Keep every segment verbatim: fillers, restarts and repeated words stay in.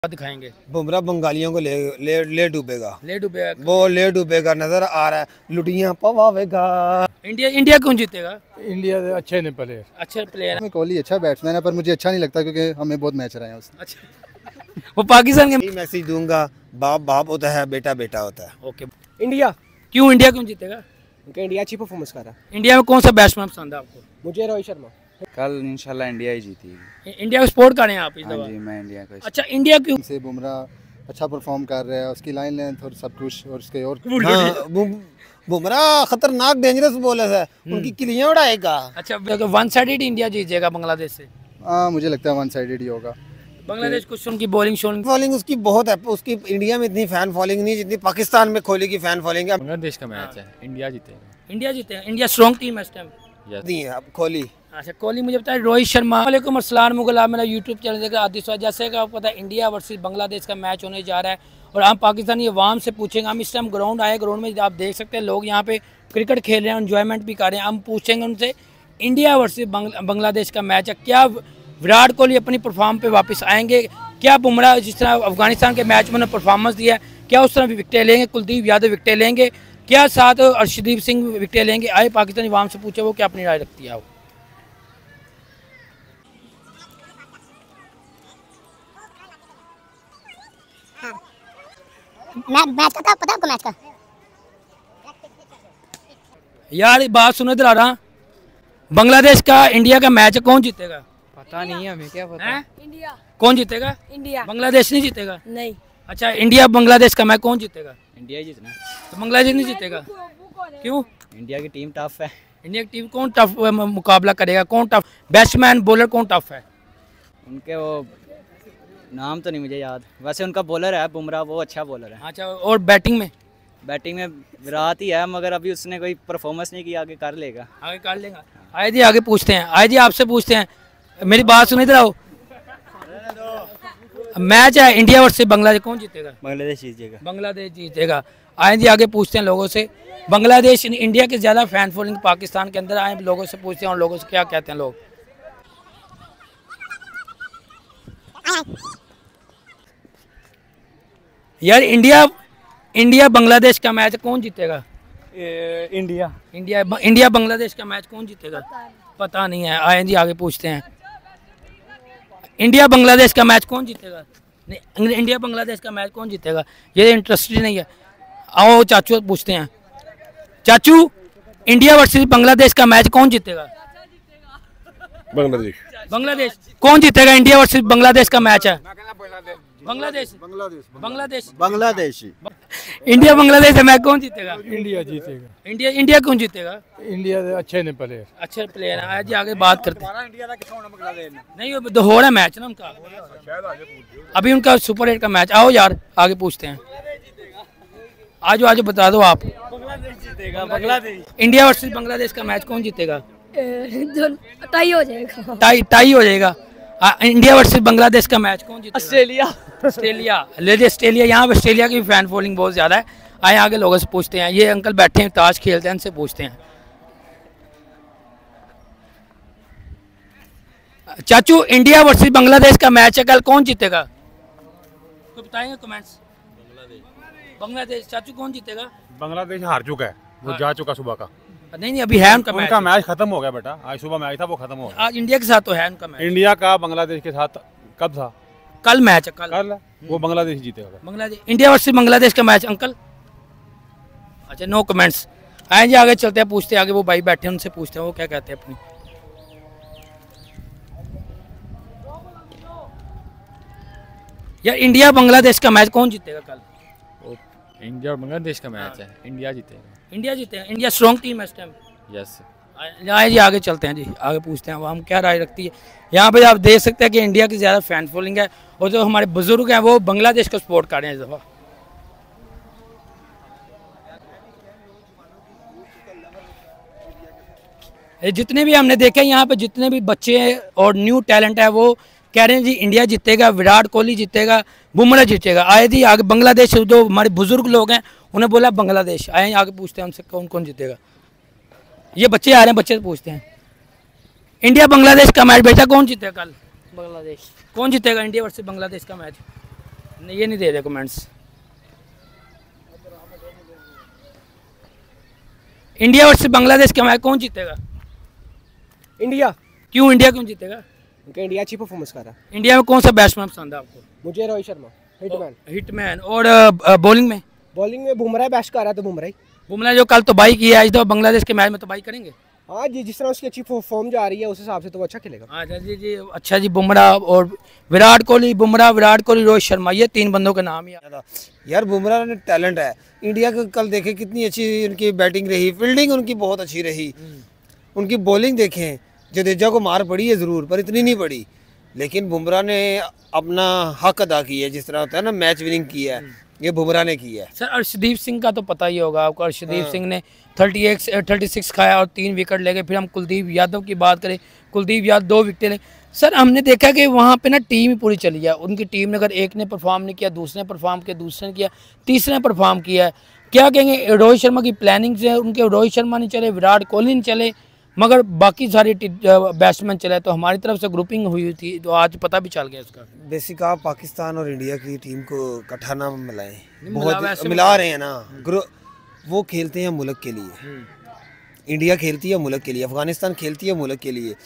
दिखाएंगे। बुमराह बंगालियों को ले ले ले डूबेगा ले डूबेगा वो ले डूबेगा नजर आ रहा है। लुटियां पवावेगा। इंडिया इंडिया कौन जीतेगा? इंडिया अच्छे नहीं प्लेयर अच्छे प्लेयर। कोहली अच्छा बैट्समैन है पर मुझे अच्छा नहीं लगता क्योंकि हमें बहुत मैच रहे हैं उसने। अच्छा वो पाकिस्तान के मैसेज दूंगा, बाप बाप होता है, बेटा बेटा होता है। ओके। इंडिया क्यों इंडिया क्यों जीतेगा? क्योंकि इंडिया अच्छी परफॉर्मेंस कर रहा है। इंडिया में कौन सा बैट्समैन पसंद है आपको? मुझे रोहित शर्मा। कल इंशाल्लाह इंडिया ही जीतेगी। इंडिया को सपोर्ट करें आप इस हाँ दफा? जी, मैं इंडिया को। अच्छा इंडिया क्यों? से बुमराह अच्छा परफॉर्म कर रहा है, उसकी लाइन लेंथ और सब कुछ और उसके और हाँ, बुमराह खतरनाक डेंजरस बॉलर है, उनकी किलियां उड़ाएगा। अच्छा तो वन साइडेड इंडिया जीत जाएगा बांग्लादेश से? हाँ मुझे लगता है वन साइडेड ही होगा। बांग्लादेश कुछ उनकी बॉलिंग शोलिंग फॉलोइंग उसकी बहुत है, उसकी इंडिया में इतनी फैन फॉलोइंग नहीं जितनी पाकिस्तान में कोहली की फैन फॉलोइंग है। बांग्लादेश का मैच है, इंडिया जीतेगा। इंडिया जीतेगा। इंडिया स्ट्रॉन्ग टीम है इस टाइम। नहीं है अब कोहली। अच्छा कोहली मुझे बताया। रोहित शर्मा। वालेकुम अस्सलाम मुगल, आप मेरा यूट्यूब चैनल देख रहे हैं आदिश। जैसे कि आपको पता है इंडिया वर्सेस बांग्लादेश का मैच होने जा रहा है और हम पाकिस्तानी अवाम से पूछेंगे। हम इस टाइम ग्राउंड आए, ग्राउंड में आप देख सकते हैं लोग यहाँ पे क्रिकेट खेल रहे हैं, एंजॉयमेंट भी कर रहे हैं। हम पूछेंगे उनसे इंडिया वर्सेस बांग्लादेश का मैच है, क्या विराट कोहली अपनी परफॉर्म पे वापस आएंगे? क्या बुमराह जिस तरह अफगानिस्तान के मैच में उन्होंने परफॉर्मेंस दिया है क्या उस तरह भी विकेटें लेंगे? कुलदीप यादव विकेटें लेंगे क्या? साथ अर्शदीप सिंह विकेटें लेंगे? आए पाकिस्तानी अवाम से पूछे वो क्या अपनी राय रखती है। मैं मैच का पता आपको? मैच का यार बात सुनो इधर आ रहा। बांग्लादेश का इंडिया का मैच कौन जीतेगा? पता नहीं है, हमें क्या पता है? इंडिया। कौन जीतेगा? इंडिया। बांग्लादेश नहीं जीतेगा? नहीं। अच्छा इंडिया बांग्लादेश का मैच कौन जीतेगा? इंडिया ही जीतना। तो बांग्लादेश नहीं जीतेगा क्यों? इंडिया की टीम टफ है। इंडिया की टीम कौन टफ मुकाबला करेगा? कौन टफ बैट्समैन बॉलर कौन टफ है? उनके वो नाम तो नहीं मुझे याद, वैसे उनका बॉलर है बुमराह, वो अच्छा बॉलर है। अच्छा और बैटिंग में? बैटिंग में विराट ही है मगर अभी उसने कोई परफॉर्मेंस नहीं की, आगे कर लेगा। आगे कर लेगा। आए जी आगे पूछते हैं। आए जी आपसे पूछते हैं, मेरी बात सुनो इधर आओ। मैच है इंडिया वर्सेस बांग्लादेश, कौन जीतेगा? बांग्लादेश जीतेगा। बांग्लादेश जीतेगा। आए जी आगे पूछते हैं लोगों से। बांग्लादेश इंडिया के ज़्यादा फैन फॉलोइंग पाकिस्तान के अंदर। आए लोगों से पूछते हैं और लोगों से क्या कहते हैं लोग। यार इंडिया इंडिया बांग्लादेश का मैच कौन जीतेगा? इंडिया इंडिया इंडिया बांग्लादेश का मैच कौन जीतेगा? पता नहीं है। आए जी आगे पूछते हैं। इंडिया बांग्लादेश का मैच कौन जीतेगा? नहीं इंडिया बांग्लादेश का मैच कौन जीतेगा? ये इंटरेस्टेड नहीं है। आओ चाचू पूछते हैं। चाचू इंडिया वर्सेस बांग्लादेश का मैच कौन जीतेगा? बांग्लादेश। बांग्लादेश कौन जीतेगा? इंडिया वर्सेस बांग्लादेश का मैच है। बांग्लादेश बांग्लादेश बांग्लादेश इंडिया बांग्लादेश का मैच कौन जीतेगा? इंडिया जीतेगा। इंडिया इंडिया कौन जीतेगा? इंडिया अच्छे नहीं प्लेयर। अच्छे प्लेयर हैं। आज आगे बात करते हैं। नहीं वो हो रहा है मैच ना उनका, अभी उनका सुपर एट का मैच। आओ यार आगे पूछते हैं। आज आज बता दो आप। बांग्लादेश जीतेगा। बांग्लादेश। इंडिया वर्सेस बांग्लादेश का मैच कौन जीतेगा? टाई हो जाएगा। टाई टाई हो जाएगा। आ, इंडिया वर्सेस बांग्लादेश का मैच कौन जीतेगा? ऑस्ट्रेलिया। ऑस्ट्रेलिया ले लीजिए। ऑस्ट्रेलिया यहाँ पे ऑस्ट्रेलिया की फैन फॉलोइंग बहुत ज़्यादा है। आए आगे लोगों से पूछते हैं। ये अंकल बैठे हैं ताश खेलते हैं, इनसे पूछते हैं। चाचू इंडिया वर्सेस बांग्लादेश का मैच है कल, कौन जीतेगा? तो बताएंगे कमेंट्स। बांग्लादेश। चाचू कौन जीतेगा? बांग्लादेश हार चुका है, वो जा चुका सुबह का। नहीं नहीं अभी है उनका मैच। उनका मैच खत्म हो गया बेटा, आज सुबह मैच था वो खत्म हो गया। आज इंडिया के साथ तो है उनका मैच। इंडिया का बांग्लादेश के साथ कब था? कल मैच है। कल कल वो बांग्लादेश जीतेगा। बांग्लादेश इंडिया वर्सेस बांग्लादेश का मैच अंकल। अच्छा नो कमेंट्स। आए जी आगे चलते हैं, पूछते हैं आगे। वो भाई बैठे हैं उनसे पूछते हैं वो क्या कहते हैं अपनी। यार इंडिया बांग्लादेश का मैच कौन जीतेगा कल? इंडिया और बांग्लादेश का मैच है, इंडिया जीतेगा। इंडिया जीतेगा। इंडिया स्ट्रॉन्ग टीम है इस टाइम। यस। आए जी आगे चलते हैं जी, आगे पूछते हैं वो हम क्या राय रखती है। यहाँ पे आप देख सकते हैं कि इंडिया की ज़्यादा फैन फॉलोइंग है और जो हमारे बुजुर्ग हैं वो बांग्लादेश को सपोर्ट कर रहे हैं इस दफ़ा। जितने भी हमने देखे यहाँ पे जितने भी बच्चे और न्यू टैलेंट है वो कह रहे हैं जी इंडिया जीतेगा, विराट कोहली जीतेगा, बुमराह जीतेगा। आए जी आगे बांग्लादेश जो हमारे बुजुर्ग लोग हैं उन्हें बोला बांग्लादेश। आए आगे पूछते हैं उनसे कौन कौन जीतेगा। ये बच्चे आ रहे हैं, बच्चे से पूछते हैं। इंडिया बांग्लादेश का मैच बेटा कौन जीतेगा कल? बांग्लादेश। कौन जीतेगा इंडिया वर्सेस बांग्लादेश का मैच? नहीं, ये नहीं दे रहे कमेंट्स। इंडिया वर्सेस बांग्लादेश का मैच कौन जीतेगा? इंडिया। क्यों इंडिया क्यों जीतेगा? क्योंकि इंडिया अच्छी परफॉर्मेंस कर रहा है। इंडिया में कौन सा बैट्समैन पसंद है आपको? मुझे रोहित शर्मा हिटमैन। हिटमैन। और बॉलिंग में? बॉलिंग में बुमराह बेस्ट कर रहा है, तो बुमराह ही। बुमराह जो कल तबाही की है, इस दफा बांग्लादेश के मैच में तबाही करेंगे। हाँ जी, जिस तरह उसकी अच्छी फॉर्म जा रही है उस हिसाब से तो वो अच्छा खेलेगा। हाँ जी जी, अच्छा जी। बुमराह और विराट कोहली, बुमराह विराट कोहली रोहित शर्मा, ये तीन बंदों के नाम ही यार बुमराह ने टैलेंट है। इंडिया को कल देखे कितनी अच्छी उनकी बैटिंग रही, फील्डिंग उनकी बहुत अच्छी रही। उनकी बॉलिंग देखें, जडेजा को मार पड़ी है ज़रूर, पर इतनी नहीं पड़ी। लेकिन बुमराह ने अपना हक अदा किया है, जिस तरह होता है ना मैच विनिंग किया है, ये बुमराह ने किया है। सर अर्शदीप सिंह का तो पता ही होगा आपको। अर्शदीप सिंह ने थर्टी एट थर्टी सिक्स खाया और तीन विकेट ले गए। फिर हम कुलदीप यादव की बात करें, कुलदीप यादव दो विकेट ले। सर हमने देखा कि वहाँ पे ना टीम ही पूरी चली है। उनकी टीम ने अगर एक ने परफॉर्म नहीं किया, दूसरे ने परफॉर्म किया, दूसरे ने किया, तीसरे ने परफॉर्म किया है। क्या कहेंगे रोहित शर्मा की प्लानिंग से? उनके रोहित शर्मा नहीं चले, विराट कोहली नहीं चले, मगर बाकी सारे बैट्समैन चले। तो हमारी तरफ से ग्रुपिंग हुई थी, तो आज पता भी चल गया इसका। बेसिक आप पाकिस्तान और इंडिया की टीम को इकट्ठा ना मिलाएं, बहुत मिला रहे हैं ना। वो खेलते हैं मुल्क के लिए, इंडिया खेलती है मुल्क के लिए, अफगानिस्तान खेलती है मुल्क के लिए,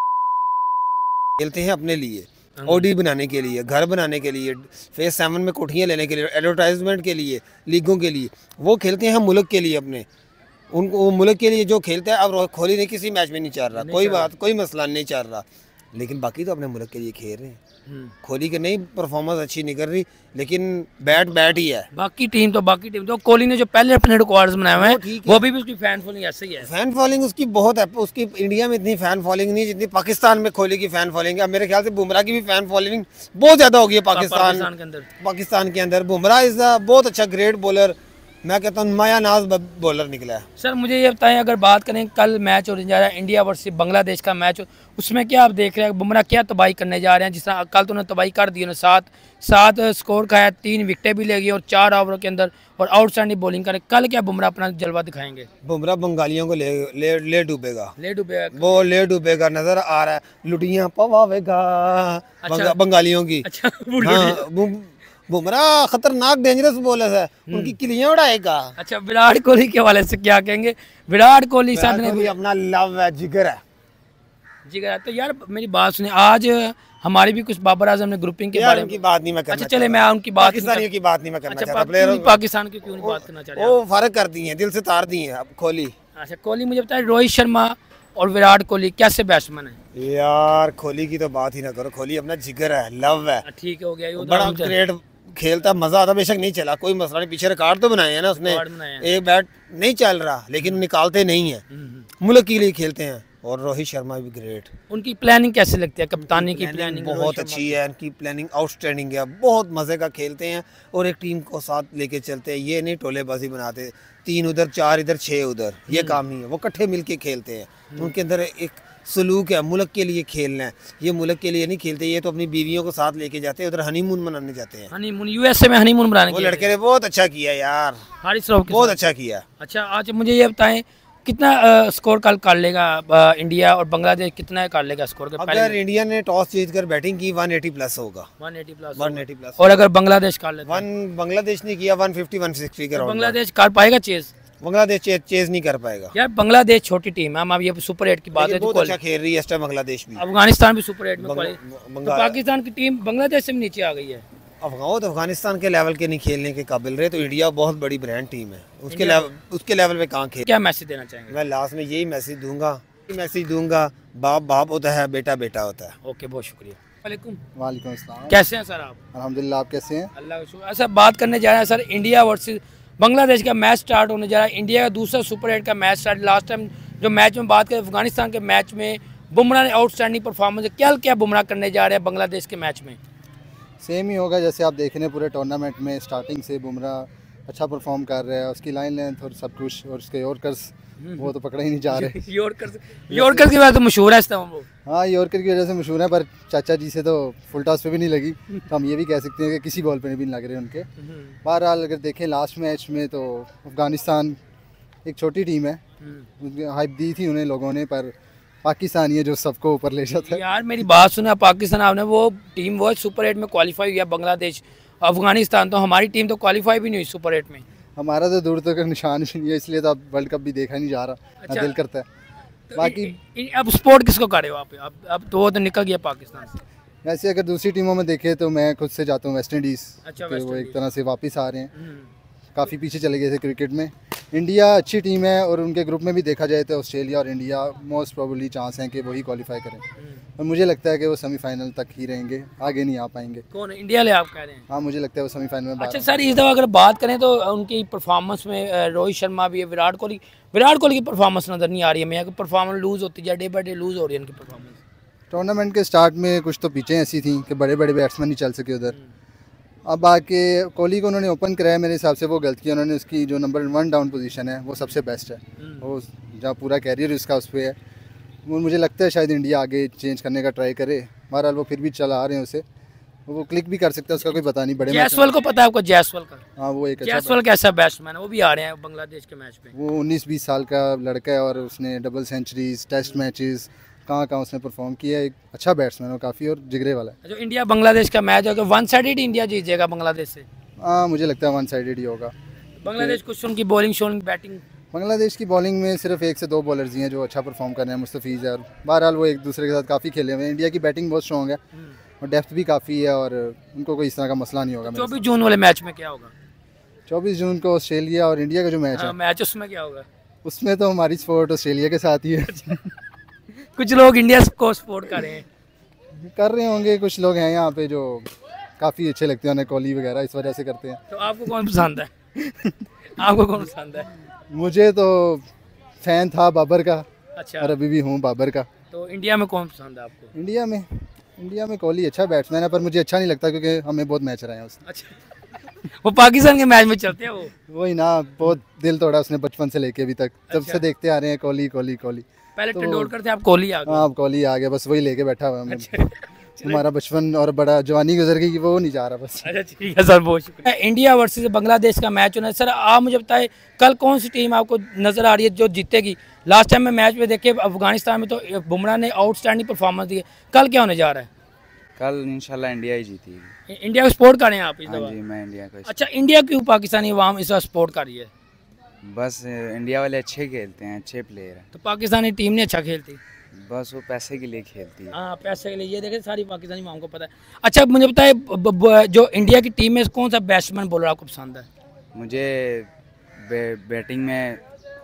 खेलते हैं अपने लिए, ओडी बनाने के लिए, घर बनाने के लिए, फेज सेवन में कोठियाँ लेने के लिए, एडवर्टाइजमेंट के लिए, लीगों के लिए। वो खेलते हैं मुल्क के लिए अपने, उनको वो मुल्क के लिए जो खेलता है। अब कोहली ने किसी मैच में नहीं चल रहा, कोई बात कोई मसला नहीं चल रहा, लेकिन बाकी तो अपने मुल्क के लिए खेल रहे हैं। कोहली की नहीं परफॉर्मेंस अच्छी नहीं कर रही, लेकिन बैट बैट ही है। बाकी टीम तो बाकी टीम तो कोहली ने जो पहले अपने रिकॉर्ड्स बनाए हुए हैं, वो भी, भी उसकी फैन फॉलोइंग ऐसे ही है। फैन फॉलोइंग उसकी बहुत है। उसकी इंडिया में इतनी फैन फॉलोइंग नहीं जितनी पाकिस्तान में कोहली की फैन फॉलोइंग है। मेरे ख्याल से बुमराह की भी फैन फॉलोइंग बहुत ज्यादा होगी पाकिस्तान के अंदर। पाकिस्तान के अंदर बुमराह इज अ बहुत अच्छा ग्रेट बॉलर। मैं कहता हूँ माया नाज बॉलर निकला है। सर मुझे ये बताएं, अगर बात करें कल मैच होने जा रहा है इंडिया वर्सेस बांग्लादेश का मैच, उसमें क्या आप देख रहे हैं बुमराह क्या तबाही करने जा रहे हैं? जिस तरह कल तो उन्होंने तबाही कर दी, उन्होंने सात सात स्कोर खाया, तीन विकेटें भी ले गई और चार ओवरों के अंदर और आउटस्टैंडिंग बॉलिंग करें। कल क्या बुमराह अपना जलवा दिखाएंगे? बुमराह बंगालियों को ले ले ले डूबेगा, ले डूबेगा, वो ले डूबेगा नजर आ रहा है। लुटियाँ पवावेगा अच्छा। बंगालियों की। अच्छा, हाँ, बुमराह खतरनाक डेंजरस बॉलर है, उनकी किलियां उड़ाएगा। अच्छा, विराट कोहली के हवाले से क्या कहेंगे? विराट कोहली साहब ने भी अपना लव है, जिगर है, जिगर है। तो यार मेरी बात सुनिए, आज हमारी भी कुछ बाबर आजम ने ग्रुपिंग के बारे में उनकी बात नहीं मैं करना। अच्छा चले, मैं उनकी बात पाकिस्तानियों की बात नहीं मैं करना अच्छा, चाहता। प्लेयर पाकिस्तान की क्यों नहीं बात करना चाह रहे? वो फर्क कर दी है, दिल से तार दी है अब कोहली। अच्छा, कोहली मुझे बताए रोहित शर्मा और विराट कोहली कैसे बैट्समैन है? यार कोहली की तो बात ही ना करो, कोहली अपना जिगर है, लव है। ठीक हो गया, बड़ा ग्रेट खेलता, मजा आता। बेशक नहीं चला, कोई मसला नहीं, पीछे रिकॉर्ड तो बनाए हैं ना उसने। एक बैट नहीं चल रहा, लेकिन निकालते नहीं है, मुल्क के लिए खेलते हैं। और रोहित शर्मा भी ग्रेट। उनकी प्लानिंग कैसे लगती है? कप्तानी की प्लानिंग बहुत अच्छी है, उनकी प्लानिंग आउटस्टैंडिंग है, बहुत मजे का खेलते हैं और एक टीम को साथ लेके चलते हैं। ये नहीं टोलेबाजी बनाते, तीन उधर चार इधर छह उधर, ये काम नहीं है। वो इकट्ठे मिलके खेलते हैं, उनके अंदर एक सलूक है, मुल्क के लिए खेलना है। ये मुल्क के लिए नहीं खेलते, ये तो अपनी बीवियों को साथ लेके जाते हैं, उधर हनीमून मनाने जाते हैं। हनीमून यूएसए में हनीमून मनाने। वो लड़के ने बहुत अच्छा किया यार, हारिस राव बहुत अच्छा किया। अच्छा, आज मुझे ये बताएं कितना स्कोर कल कर लेगा इंडिया और बांग्लादेश, कितना कर लेगा स्कोर? अगर इंडिया ने टॉस जीत कर बैटिंग की वन एटी प्लस होगा। One eighty plus one eighty plus. और अगर बांग्लादेश कर लेता? वन बांग्लादेश ने किया वन फिफ्टी वन सिक्सटी का। बांग्लादेश कर पाएगा चेज? बांग्लादेश चे, चेज नहीं कर पाएगा यार। बांग्लादेश छोटी टीम है, हम अब ये सुपर एट की बात है, बहुत अच्छा खेल रही है इस टाइम बांग्लादेश भी। अफगानिस्तान भी सुपर एट में पड़े, तो पाकिस्तान की टीम बांग्लादेश से भी नीचे आ गई है। अफगान अफगानिस्तान के लेवल के नहीं खेलने के काबिल रहे, तो इंडिया बहुत बड़ी ब्रांड टीम है, उसके लेवल उसके लेवल पे कहाँ खेल। क्या मैसेज देना चाहेंगे? मैं लास्ट में यही मैसेज दूंगा मैसेज दूंगा बाप बाप होता है, बेटा बेटा होता है। ओके, बहुत शुक्रिया। वालेकुम। वालेकुम अस्सलाम। कैसे हैं सर आप? अल्हम्दुलिल्लाह, आप कैसे हैं? अल्लाह का शुक्र। अच्छा, बात करने जा रहे हैं सर इंडिया वर्सेस बांग्लादेश का मैच स्टार्ट होने जा रहा है। इंडिया का दूसरा सुपर एट का मैच स्टार्ट। लास्ट टाइम जो मैच में बात करें अफगानिस्तान के मैच में बुमराह ने आउटस्टैंडिंग परफॉर्मेंस, क्या क्या बुमराह करने जा रहे हैं बांग्लादेश के मैच में? सेम ही होगा जैसे आप देख रहे हैं पूरे टूर्नामेंट में। स्टार्टिंग से बुमराह अच्छा परफॉर्म कर रहा है, उसकी लाइन लेंथ और सब कुछ, और उसके यॉर्कर्स वो तो पकड़े ही नहीं जा रहे। यॉर्कर्स यॉर्कर्स की वजह से मशहूर है इस टाइम वो। हाँ, यॉर्कर की वजह से मशहूर है, पर चाचा जी से तो फुल टॉस पे भी नहीं लगी, तो हम ये भी कह सकते हैं कि किसी बॉल पे नहीं भी लग रहे उनके। बहरहाल अगर देखें लास्ट मैच में तो अफगानिस्तान एक छोटी टीम है, हाइप दी थी उन्हें लोगों ने, पर पाकिस्तान ये जो सबको ऊपर ले जाता है। यार मेरी बात सुना, पाकिस्तान आपने वो टीम वो सुपर एट में क्वालिफाई हुआ बांग्लादेश, अफगानिस्तान, तो हमारी टीम तो क्वालिफाई भी नहीं हुई सुपर एट में। हमारा तो दूर तक निशान भी नहीं है, इसलिए तो अब वर्ल्ड कप भी देखा नहीं जा रहा। अच्छा। ना दिल करता है तो बाकी। इ, इ, अब स्पोर्ट किसको कर रहे हो आप? अब अब तो वो तो निकल गया पाकिस्तान से। वैसे अगर दूसरी टीमों में देखें तो मैं खुद से जाता हूँ वेस्ट इंडीज़। अच्छा, तो वेस्ट वो एक इंडीज़। तरह से वापस आ रहे हैं, हम्म, काफ़ी पीछे चले गए थे क्रिकेट में। इंडिया अच्छी टीम है और उनके ग्रुप में भी देखा जाए तो ऑस्ट्रेलिया और इंडिया मोस्ट प्रोबेबली चांस हैं कि वही क्वालिफाई करें, और मुझे लगता है कि वो सेमीफाइनल तक ही रहेंगे, आगे नहीं आ पाएंगे। कौन है? इंडिया ले आप कह रहे हैं? हाँ, मुझे लगता है वो सेमीफाइनल में अच्छा बाहर सर, इस दफ़ा अगर बात करें तो उनकी परफॉर्मेंस में अ, रोहित शर्मा भी है, विराट कोहली विराट कोहली की परफॉर्मेंस नज़र नहीं आ रही है। मैं परफॉर्मेंस लूज़ होती है, डे बाई डे लूज़ हो रही है उनकी परफॉर्मेंस। टूर्नामेंट के स्टार्ट में कुछ तो पिचें ऐसी थी कि बड़े बड़े बैट्समैन नहीं चल सके उधर। अब आके कोहली को उन्होंने ओपन कराया, मेरे हिसाब से वो गलत किया उन्होंने। उसकी जो नंबर वन डाउन पोजीशन है वो सबसे बेस्ट है, वो जहाँ पूरा कैरियर उसका उस पर है। वो मुझे लगता है शायद इंडिया आगे चेंज करने का ट्राई करे, बहरहाल वो फिर भी चला आ रहे हैं उसे, वो क्लिक भी कर सकता है, उसका कोई पता नहीं। बड़े जयसवाल को पता है आपको? जयसवाल का, हाँ वो एक अच्छा जयसवाल कैसा बैट्समैन है, वो भी आ रहे हैं बांग्लादेश के मैच पे। वो उन्नीस बीस साल का लड़का है और उसने डबल सेंचुरीज, टेस्ट मैचेस, कहाँ कहाँ उसने परफॉर्म किया है। एक अच्छा बैट्समैन है काफ़ी, और जिगरे वाला है। जो इंडिया बांग्लादेश का मैच होगा, वन साइडेड इंडिया जीत जाएगा बांग्लादेश से? हाँ, मुझे लगता है वन साइडेड ही होगा। बांग्लादेश कुछ उनकी बॉलिंग शोलिंग बैटिंग। बांग्लादेश की बॉलिंग में सिर्फ एक से दो बॉलर्स ही हैं जो अच्छा परफॉर्म कर रहे हैं, मुस्तफीज़ है, और बहरहाल वो एक दूसरे के साथ काफ़ी खेले हुए हैं। इंडिया की बैटिंग बहुत स्ट्रॉन्ग है और डेप्थ भी काफ़ी है, और उनको कोई इस तरह का मसला नहीं होगा। चौबीस जून वाले मैच में क्या होगा? चौबीस जून को ऑस्ट्रेलिया और इंडिया का जो मैच हाँ, है, मैच उसमें क्या होगा? उसमें तो हमारी स्पोर्ट ऑस्ट्रेलिया के साथ ही है। कुछ लोग इंडिया को सपोर्ट कर रहे हैं। कर रहे होंगे, कुछ लोग हैं यहाँ पे जो काफ़ी अच्छे लगते हैं उन्हें, कोहली वगैरह, इस वजह से करते हैं। तो आपको कौन पसंद है? आपको कौन पसंद है? मुझे तो फ़ैन था बाबर का, अच्छा, और अभी भी हूँ बाबर का। तो इंडिया में कौन पसंद है आपको? इंडिया में इंडिया में कोहली अच्छा बैट्समैन है, पर मुझे अच्छा नहीं लगता क्योंकि हमें बहुत मैच रहे हैं उसने। अच्छा, वो पाकिस्तान के मैच में चलते हैं वो। वही ना, बहुत दिल तोड़ा उसने बचपन से लेके अभी तक, जब अच्छा। से देखते आ रहे हैं कोहली कोहली कोहली। पहले तो- टेंडुलकर थे, आप कोहली आ गए। हाँ, अब कोहली आ गया, बस वही लेके बैठा हुआ है। अच्छा हमारा बचपन और बड़ा जवानी गुजर गई, वो नहीं जा रहा बस। अच्छा, ठीक है सर, बहुत शुक्रिया। इंडिया वर्सेस बांग्लादेश का मैच होना है सर, आप मुझे बताएं कल कौन सी टीम आपको नजर आ रही है जो जीतेगी? लास्ट टाइम मैं मैच में देखे अफगानिस्तान में तो बुमराह ने आउटस्टैंडिंग परफॉर्मेंस दी है, कल क्या होने जा रहा है? कल इंशाल्लाह इंडिया ही जीती। इंडिया को सपोर्ट करें आप इस हाँ दफा? जी, मैं इंडिया को। अच्छा, इंडिया क्यों पाकिस्तानी अवाम इस बार सपोर्ट कर रही है? बस इंडिया वाले अच्छे खेलते हैं, अच्छे प्लेयर हैं, तो पाकिस्तानी टीम ने अच्छा खेलती, बस वो पैसे के लिए खेलती है। हाँ पैसे के लिए, ये देखें सारी पाकिस्तानी अवाम को पता है। अच्छा मुझे बताए ब- ब- जो इंडिया की टीम में कौन सा बैट्समैन बॉलर आपको पसंद है? मुझे बै, बैटिंग में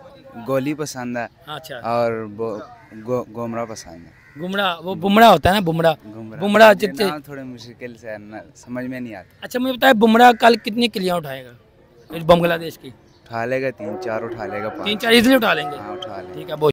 गोली पसंद है, अच्छा, और वो गो, गोमरा पसंद है। बुमराह, वो बुमराह होता है ना, बुमराह बुमराह बुमराह ये जितने। नाम थोड़े मुश्किल से है ना, समझ में नहीं आता। अच्छा मुझे बताए बुमराह कल कितनी किलियां उठाएगा बांग्लादेश की? उठा लेगा तीन चार, उठा लेगा तीन पाँच। चार इजीली उठा लेंगे। हाँ, उठा लेगा। ठीक है, बहुत